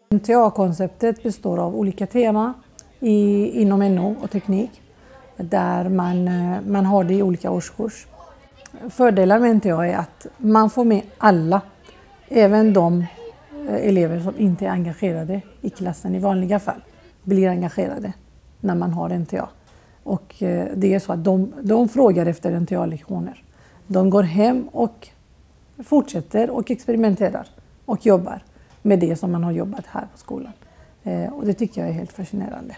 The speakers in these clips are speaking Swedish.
NTA-konceptet består av olika teman inom NO och teknik där man har det i olika årskurs. Fördelar med NTA är att man får med alla, även de elever som inte är engagerade i klassen i vanliga fall, blir engagerade när man har NTA. Och det är så att de frågar efter NTA-lektioner. De går hem och fortsätter och experimenterar och jobbar med det som man har jobbat här på skolan. Och det tycker jag är helt fascinerande.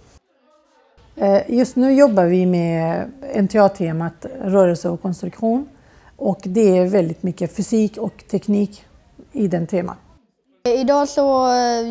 Just nu jobbar vi med NTA-temat rörelse och konstruktion. Och det är väldigt mycket fysik och teknik i den temat. Idag så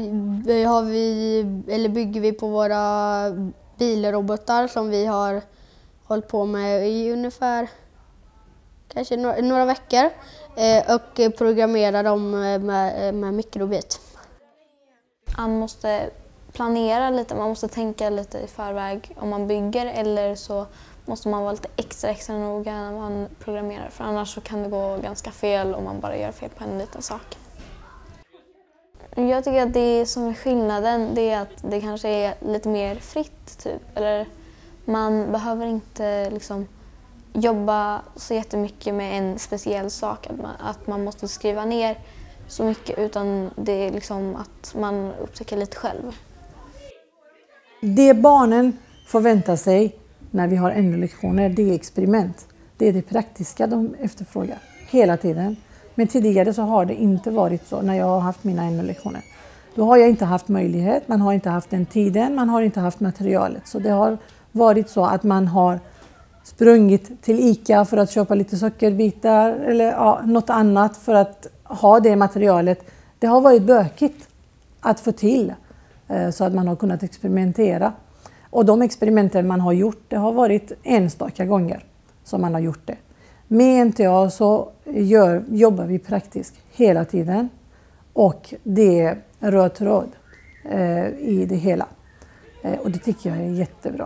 bygger vi på våra bilrobotar som vi har hållit på med i ungefär kanske några veckor och programmerar dem med mikrobit. Man måste planera lite, man måste tänka lite i förväg om man bygger, eller så måste man vara lite extra noga när man programmerar, för annars så kan det gå ganska fel om man bara gör fel på en liten sak. Jag tycker att det som är skillnaden, det är att det kanske är lite mer fritt typ, eller man behöver inte liksom jobba så jättemycket med en speciell sak, att man måste skriva ner så mycket, utan det är liksom att man upptäcker lite själv. Det barnen förväntar sig när vi har NO-lektioner, det är experiment. Det är det praktiska de efterfrågar hela tiden. Men tidigare så har det inte varit så när jag har haft mina NO-lektioner. Då har jag inte haft möjlighet, man har inte haft den tiden, man har inte haft materialet. Så det har varit så att man har sprungit till ICA för att köpa lite sockerbitar eller något annat för att ha det materialet. Det har varit bökigt att få till så att man har kunnat experimentera. Och de experimenten man har gjort, det har varit enstaka gånger som man har gjort det. Med NTA så jobbar vi praktiskt hela tiden och det är röd tråd i det hela. Och det tycker jag är jättebra.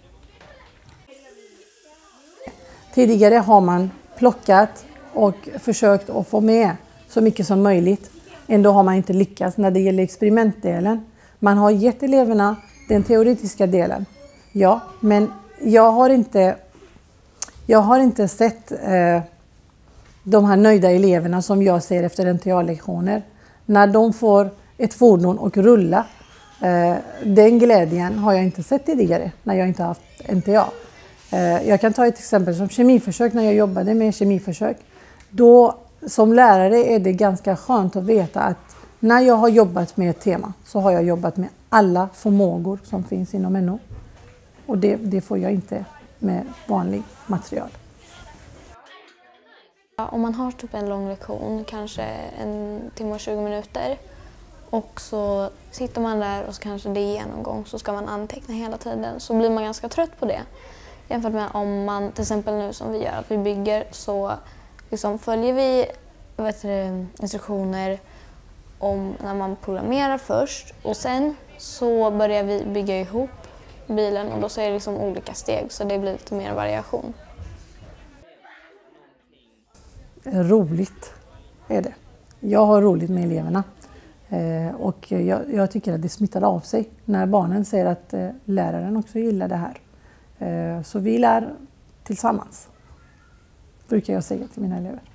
Tidigare har man plockat och försökt att få med så mycket som möjligt. Ändå har man inte lyckats när det gäller experimentdelen. Man har gett eleverna den teoretiska delen. Ja, men jag har inte sett de här nöjda eleverna som jag ser efter NTA-lektioner. När de får ett fordon och rulla, den glädjen har jag inte sett tidigare när jag inte haft NTA. Jag kan ta ett exempel som kemiförsök, när jag jobbade med kemiförsök. Då som lärare är det ganska skönt att veta att när jag har jobbat med ett tema så har jag jobbat med alla förmågor som finns inom NO. Och det får jag inte med vanlig material. Om man har typ en lång lektion, kanske 1 timme och 20 minuter, och så sitter man där och så kanske det är genomgång, så ska man anteckna hela tiden, så blir man ganska trött på det. Jämfört med om man till exempel nu som vi gör, att vi bygger, så liksom följer vi instruktioner om när man programmerar först, och sen så börjar vi bygga ihop bilen, och då så är det liksom olika steg, så det blir lite mer variation. Roligt är det. Jag har roligt med eleverna och jag tycker att det smittar av sig när barnen säger att läraren också gillar det här. Så vi lär tillsammans, brukar jag säga till mina elever.